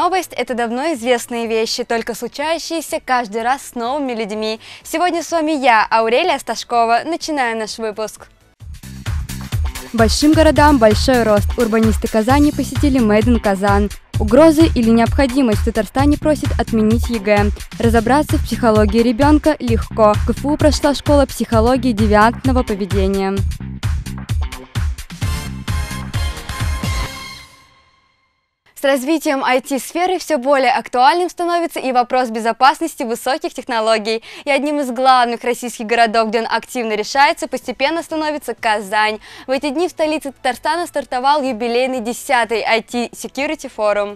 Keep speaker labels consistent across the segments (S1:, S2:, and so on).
S1: Новость – это давно известные вещи, только случающиеся каждый раз с новыми людьми. Сегодня с вами я, Аурелия Сташкова. Начинаем наш выпуск.
S2: Большим городам большой рост. Урбанисты Казани посетили Made in Казан. Угрозы или необходимость в Татарстане просят отменить ЕГЭ. Разобраться в психологии ребенка легко. В КФУ прошла школа психологии девиантного поведения.
S1: С развитием IT-сферы все более актуальным становится и вопрос безопасности высоких технологий. И одним из главных российских городов, где он активно решается, постепенно становится Казань. В эти дни в столице Татарстана стартовал юбилейный 10-й IT-Security Forum.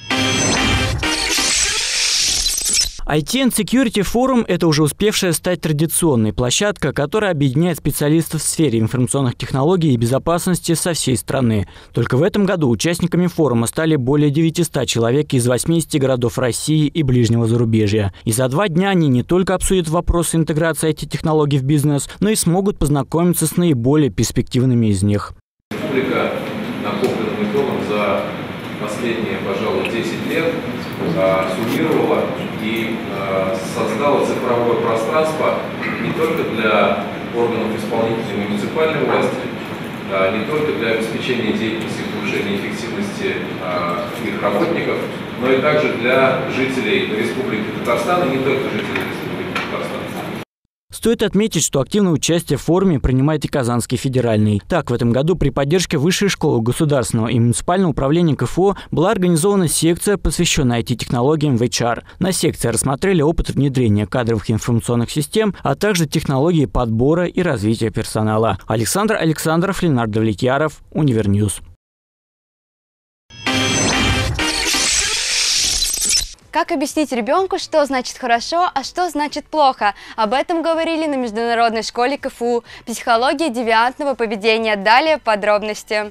S3: IT and Security Forum – это уже успевшая стать традиционной площадка, которая объединяет специалистов в сфере информационных технологий и безопасности со всей страны. Только в этом году участниками форума стали более 900 человек из 80 городов России и ближнего зарубежья. И за 2 дня они не только обсудят вопросы интеграции IT-технологий в бизнес, но и смогут познакомиться с наиболее перспективными из них.
S4: Республика накопленным итогом за последние, пожалуй, 10 лет суммировала и создала цифровое пространство не только для органов исполнительной и муниципальной власти, не только для обеспечения деятельности и повышения эффективности их работников, но и также для жителей Республики Татарстан, и не только жителей Республики Татарстан.
S3: Стоит отметить, что активное участие в форуме принимает и Казанский федеральный. Так, в этом году при поддержке Высшей школы государственного и муниципального управления КФУ была организована секция, посвященная IT-технологиям в HR. На секции рассмотрели опыт внедрения кадровых информационных систем, а также технологии подбора и развития персонала. Александр Александров, Ленардо Давлетьяров, Универньюз.
S1: Как объяснить ребенку, что значит хорошо, а что значит плохо? Об этом говорили на международной школе КФУ. Психология девиантного поведения. Далее подробности.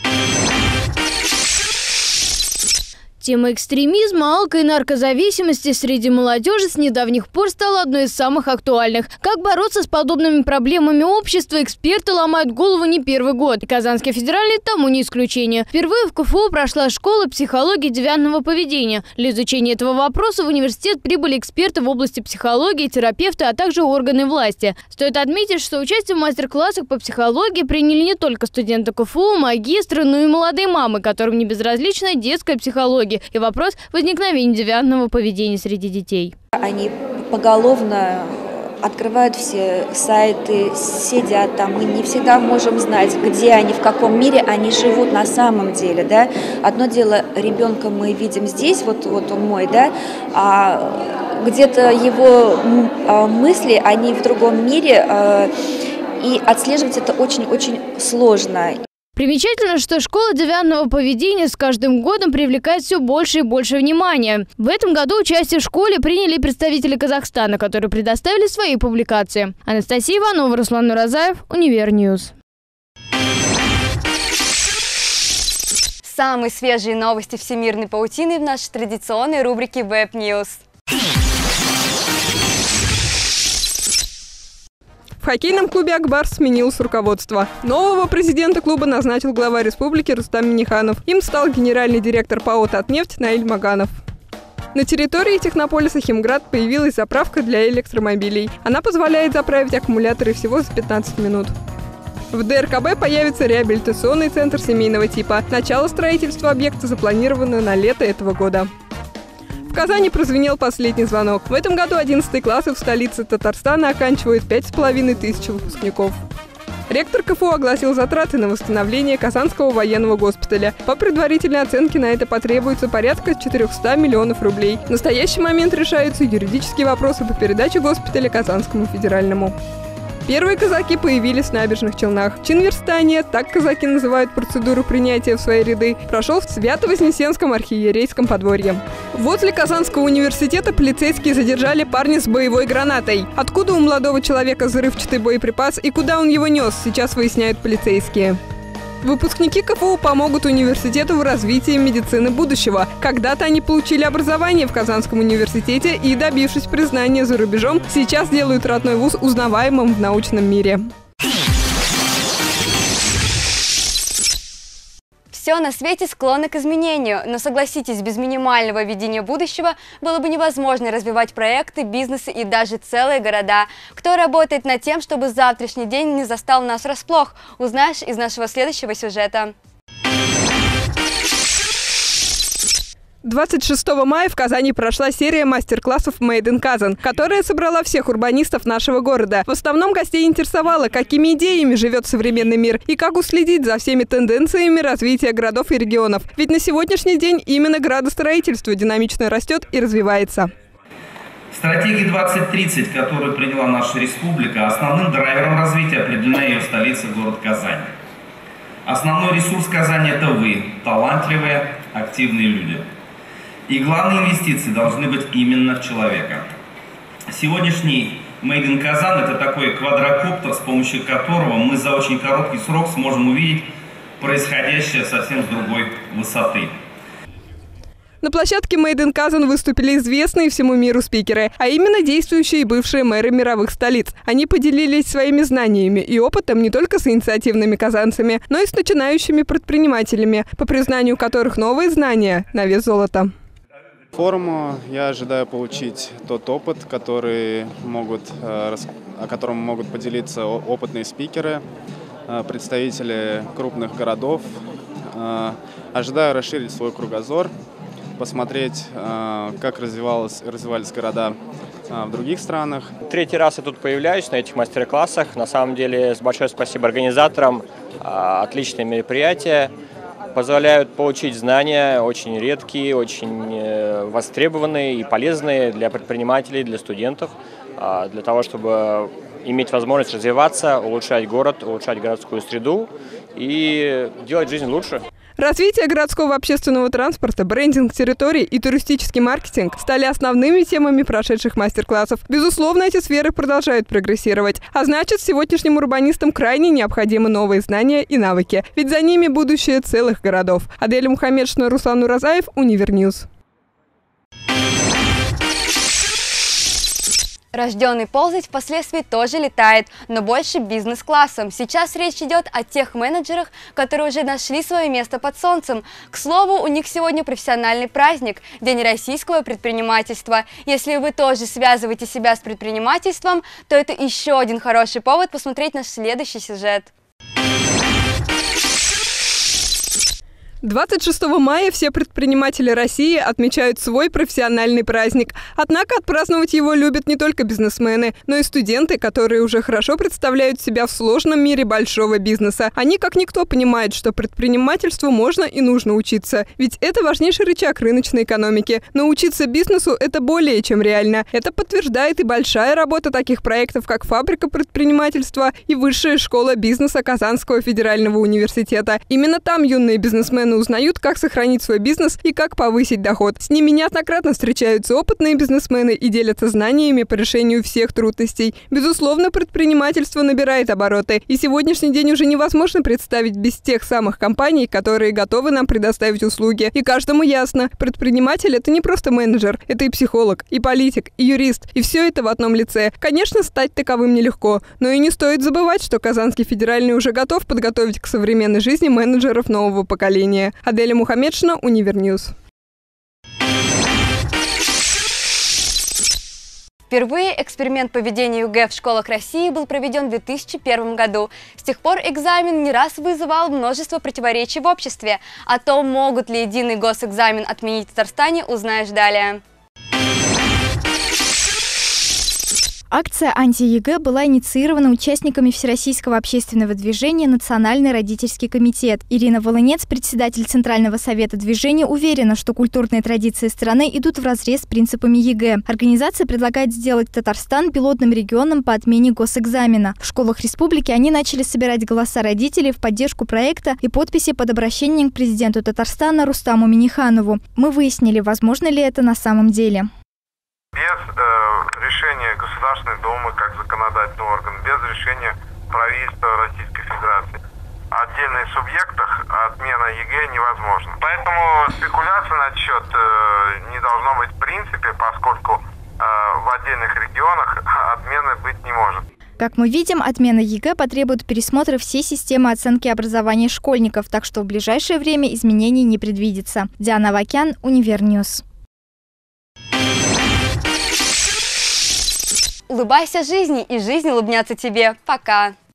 S5: Тема экстремизма, алко- и наркозависимости среди молодежи с недавних пор стала одной из самых актуальных. Как бороться с подобными проблемами общества, эксперты ломают голову не первый год. И Казанский федеральный тому не исключение. Впервые в КФУ прошла школа психологии девиантного поведения. Для изучения этого вопроса в университет прибыли эксперты в области психологии, терапевты, а также органы власти. Стоит отметить, что участие в мастер-классах по психологии приняли не только студенты КФУ, магистры, но и молодые мамы, которым не безразлична детская психология и вопрос возникновения девиантного поведения среди детей.
S6: Они поголовно открывают все сайты, сидят там. Мы не всегда можем знать, где они, в каком мире они живут на самом деле. Да? Одно дело, ребенка мы видим здесь, вот он мой, да, а где-то его мысли, они в другом мире, и отслеживать это очень-очень сложно.
S5: Примечательно, что школа девиантного поведения с каждым годом привлекает все больше и больше внимания. В этом году участие в школе приняли представители Казахстана, которые предоставили свои публикации. Анастасия Иванова, Руслан Нуразаев, Универньюз.
S1: Самые свежие новости всемирной паутины в нашей традиционной рубрике Web News.
S7: В хоккейном клубе «Акбарс» сменилось руководство. Нового президента клуба назначил глава республики Рустам Минниханов. Им стал генеральный директор ПАО «Татнефть» Наиль Маганов. На территории технополиса «Химград» появилась заправка для электромобилей. Она позволяет заправить аккумуляторы всего за 15 минут. В ДРКБ появится реабилитационный центр семейного типа. Начало строительства объекта запланировано на лето этого года. В Казани прозвенел последний звонок. В этом году 11 классы в столице Татарстана оканчивают 5500 выпускников. Ректор КФУ огласил затраты на восстановление Казанского военного госпиталя. По предварительной оценке на это потребуется порядка 400 миллионов рублей. В настоящий момент решаются юридические вопросы по передаче госпиталя Казанскому федеральному. Первые казаки появились в Набережных Челнах. Чин верстания, так казаки называют процедуру принятия в свои ряды, прошел в Свято-Вознесенском архиерейском подворье. Возле Казанского университета полицейские задержали парня с боевой гранатой. Откуда у молодого человека взрывчатый боеприпас и куда он его нес, сейчас выясняют полицейские. Выпускники КФУ помогут университету в развитии медицины будущего. Когда-то они получили образование в Казанском университете и, добившись признания за рубежом, сейчас делают родной вуз узнаваемым в научном мире.
S1: Все на свете склонно к изменению, но согласитесь, без минимального видения будущего было бы невозможно развивать проекты, бизнесы и даже целые города. Кто работает над тем, чтобы завтрашний день не застал нас врасплох, узнаешь из нашего следующего сюжета.
S7: 26 мая в Казани прошла серия мастер-классов Made in Kazan, которая собрала всех урбанистов нашего города. В основном гостей интересовало, какими идеями живет современный мир и как уследить за всеми тенденциями развития городов и регионов. Ведь на сегодняшний день именно градостроительство динамично растет и развивается.
S8: В стратегии 2030, которую приняла наша республика, основным драйвером развития определена ее столица, город Казань. Основной ресурс Казани – это вы, талантливые, активные люди. И главные инвестиции должны быть именно в человека. Сегодняшний Made in Kazan – это такой квадрокоптер, с помощью которого мы за очень короткий срок сможем увидеть происходящее совсем с другой высоты.
S7: На площадке Made in Kazan выступили известные всему миру спикеры, а именно действующие и бывшие мэры мировых столиц. Они поделились своими знаниями и опытом не только с инициативными казанцами, но и с начинающими предпринимателями, по признанию которых новые знания на вес золота.
S9: Форуму я ожидаю получить тот опыт, о котором могут поделиться опытные спикеры, представители крупных городов. Ожидаю расширить свой кругозор, посмотреть, как развивались города в других странах.
S10: Третий раз я тут появляюсь на этих мастер-классах. На самом деле, большое спасибо организаторам. Отличное мероприятие. Позволяют получить знания очень редкие, очень востребованные и полезные для предпринимателей, для студентов, для того, чтобы иметь возможность развиваться, улучшать город, улучшать городскую среду и делать жизнь лучше.
S7: Развитие городского общественного транспорта, брендинг территорий и туристический маркетинг стали основными темами прошедших мастер-классов. Безусловно, эти сферы продолжают прогрессировать. А значит, сегодняшним урбанистам крайне необходимы новые знания и навыки. Ведь за ними будущее целых городов. Адель Мухаммедшина, Руслан Уразаев, Универньюз.
S1: Рожденный ползать впоследствии тоже летает, но больше бизнес-классом. Сейчас речь идет о тех менеджерах, которые уже нашли свое место под солнцем. К слову, у них сегодня профессиональный праздник – День российского предпринимательства. Если вы тоже связываете себя с предпринимательством, то это еще один хороший повод посмотреть наш следующий сюжет.
S7: 26 мая все предприниматели России отмечают свой профессиональный праздник. Однако отпраздновать его любят не только бизнесмены, но и студенты, которые уже хорошо представляют себя в сложном мире большого бизнеса. Они как никто понимают, что предпринимательству можно и нужно учиться. Ведь это важнейший рычаг рыночной экономики. Научиться бизнесу – это более чем реально. Это подтверждает и большая работа таких проектов, как «Фабрика предпринимательства» и Высшая школа бизнеса Казанского федерального университета. Именно там юные бизнесмены узнают, как сохранить свой бизнес и как повысить доход. С ними неоднократно встречаются опытные бизнесмены и делятся знаниями по решению всех трудностей. Безусловно, предпринимательство набирает обороты, и сегодняшний день уже невозможно представить без тех самых компаний, которые готовы нам предоставить услуги. И каждому ясно, предприниматель – это не просто менеджер, это и психолог, и политик, и юрист, и все это в одном лице. Конечно, стать таковым нелегко, но и не стоит забывать, что Казанский федеральный уже готов подготовить к современной жизни менеджеров нового поколения. Адель Мухаммедшина, Универньюз.
S1: Впервые эксперимент по ведению ЕГЭ в школах России был проведен в 2001 году. С тех пор экзамен не раз вызывал множество противоречий в обществе. О том, могут ли единый госэкзамен отменить в Татарстане, узнаешь далее.
S11: Акция «Анти-ЕГЭ» была инициирована участниками Всероссийского общественного движения «Национальный родительский комитет». Ирина Волынец, председатель Центрального совета движения, уверена, что культурные традиции страны идут вразрез с принципами ЕГЭ. Организация предлагает сделать Татарстан пилотным регионом по отмене госэкзамена. В школах республики они начали собирать голоса родителей в поддержку проекта и подписи под обращением к президенту Татарстана Рустаму Минниханову. Мы выяснили, возможно ли это на самом деле.
S12: Без решения Государственной Думы как законодательного органа, без решения правительства Российской Федерации, отдельных субъектах отмена ЕГЭ невозможна. Поэтому спекуляции насчет не должно быть в принципе, поскольку в отдельных регионах отмены быть не может.
S11: Как мы видим, отмена ЕГЭ потребует пересмотра всей системы оценки образования школьников, так что в ближайшее время изменений не предвидится. Диана Авакян, Универньюз.
S1: Улыбайся жизни, и жизнь улыбнется тебе. Пока!